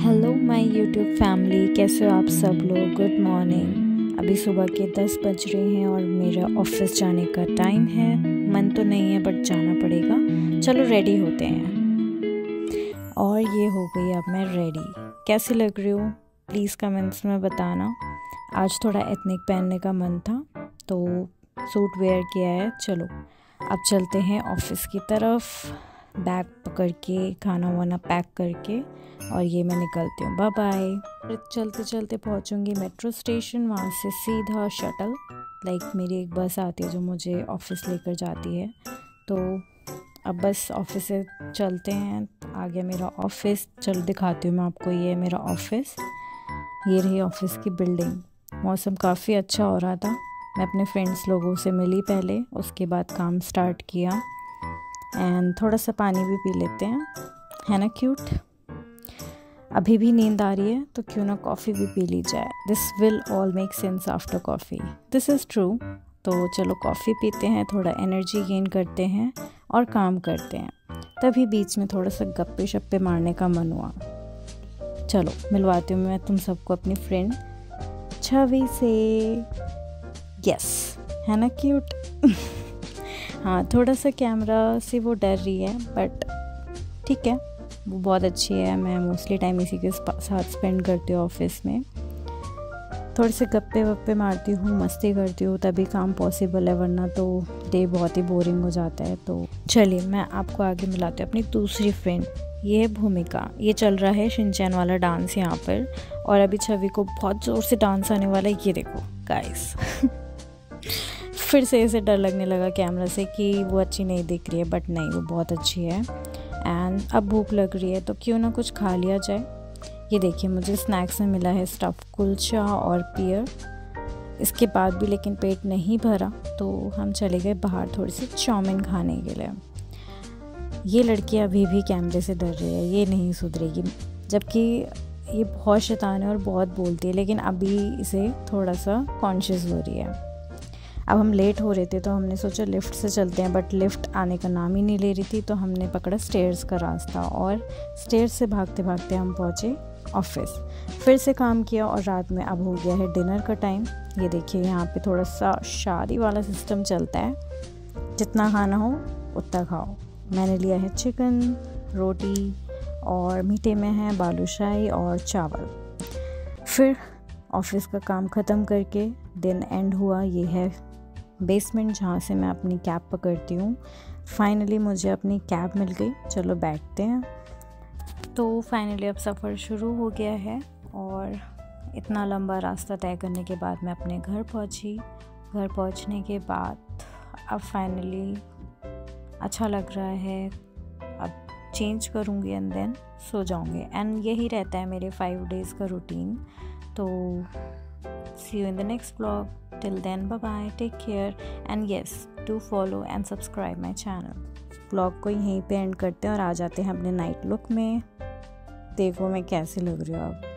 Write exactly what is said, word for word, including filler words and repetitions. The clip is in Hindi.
हेलो माय यूट्यूब फैमिली, कैसे हो आप सब लोग। Good morning. अभी सुबह के दस बज रहे हैं और मेरा ऑफिस जाने का टाइम है। मन तो नहीं है बट जाना पड़ेगा। चलो रेडी होते हैं। और ये हो गई अब मैं रेडी। कैसी लग रही हूँ प्लीज़ कमेंट्स में बताना। आज थोड़ा एथनिक पहनने का मन था तो सूट वेयर किया है। चलो अब चलते हैं ऑफिस की तरफ। बैग पकड़ के खाना वाना पैक करके और ये मैं निकलती हूँ। Bye bye. चलते चलते पहुँचूँगी मेट्रो स्टेशन, वहाँ से सीधा शटल लाइक मेरी एक बस आती है जो मुझे ऑफिस लेकर जाती है। तो अब बस ऑफिस से चलते हैं। आ गया मेरा ऑफिस। चलो दिखाती हूँ मैं आपको। ये है मेरा ऑफिस। ये रही ऑफिस की बिल्डिंग। मौसम काफ़ी अच्छा हो रहा था। मैं अपने फ्रेंड्स लोगों से मिली पहले, उसके बाद काम स्टार्ट किया। एंड थोड़ा सा पानी भी पी लेते हैं, है ना क्यूट। अभी भी नींद आ रही है तो क्यों ना कॉफ़ी भी पी ली जाए। This will all make sense after coffee, this is true. तो चलो कॉफ़ी पीते हैं, थोड़ा एनर्जी गेन करते हैं और काम करते हैं। तभी बीच में थोड़ा सा गप्पे शप्पे मारने का मन हुआ। चलो मिलवाती हूँ मैं तुम सबको अपनी फ्रेंड छवि से। यस, है ना क्यूट। हाँ, थोड़ा सा कैमरा से वो डर रही है बट ठीक है, वो बहुत अच्छी है। मैं मोस्टली टाइम इसी के साथ स्पेंड करती हूँ ऑफिस में। थोड़े से गप्पे वप्पे मारती हूँ, मस्ती करती हूँ, तभी काम पॉसिबल है, वरना तो डे बहुत ही बोरिंग हो जाता है। तो चलिए मैं आपको आगे मिलाती हूँ अपनी दूसरी फ्रेंड। ये है भूमिका। ये चल रहा है शिनचैन वाला डांस यहाँ पर, और अभी छवि को बहुत ज़ोर से डांस आने वाला है। ये देखो गाइस। फिर से इसे डर लगने लगा कैमरा से कि वो अच्छी नहीं दिख रही है, बट नहीं, वो बहुत अच्छी है। एंड अब भूख लग रही है तो क्यों ना कुछ खा लिया जाए। ये देखिए मुझे स्नैक्स में मिला है स्टफ़ कुलचा और पियर। इसके बाद भी लेकिन पेट नहीं भरा तो हम चले गए बाहर थोड़ी सी चाउमीन खाने के लिए। ये लड़की अभी भी कैमरे से डर रही है, ये नहीं सुधरेगी। जबकि ये बहुत शैतान है और बहुत बोलती है, लेकिन अभी इसे थोड़ा सा कॉन्शियस हो रही है। अब हम लेट हो रहे थे तो हमने सोचा लिफ्ट से चलते हैं, बट लिफ्ट आने का नाम ही नहीं ले रही थी। तो हमने पकड़ा स्टेयर्स का रास्ता और स्टेयर्स से भागते भागते हम पहुँचे ऑफिस। फिर से काम किया और रात में अब हो गया है डिनर का टाइम। ये देखिए यहाँ पे थोड़ा सा शादी वाला सिस्टम चलता है, जितना खाना हो उतना खाओ। मैंने लिया है चिकन, रोटी और मीठे में है बालूशाही और चावल। फिर ऑफिस का काम ख़त्म करके दिन एंड हुआ। ये है बेसमेंट जहाँ से मैं अपनी कैब पकड़ती हूँ। फाइनली मुझे अपनी कैब मिल गई। चलो बैठते हैं। तो फाइनली अब सफ़र शुरू हो गया है और इतना लंबा रास्ता तय करने के बाद मैं अपने घर पहुँची। घर पहुँचने के बाद अब फाइनली अच्छा लग रहा है। अब चेंज करूँगी एंड देन सो जाऊँगी। एंड यही रहता है मेरे फाइव डेज़ का रूटीन। तो see you in the next vlog. Till then, bye bye, take care, and yes, do follow and subscribe my channel. vlog को यहीं पे एंड करते हैं और आ जाते हैं अपने नाइट लुक में। देखो मैं कैसे लग रही हूँ अब।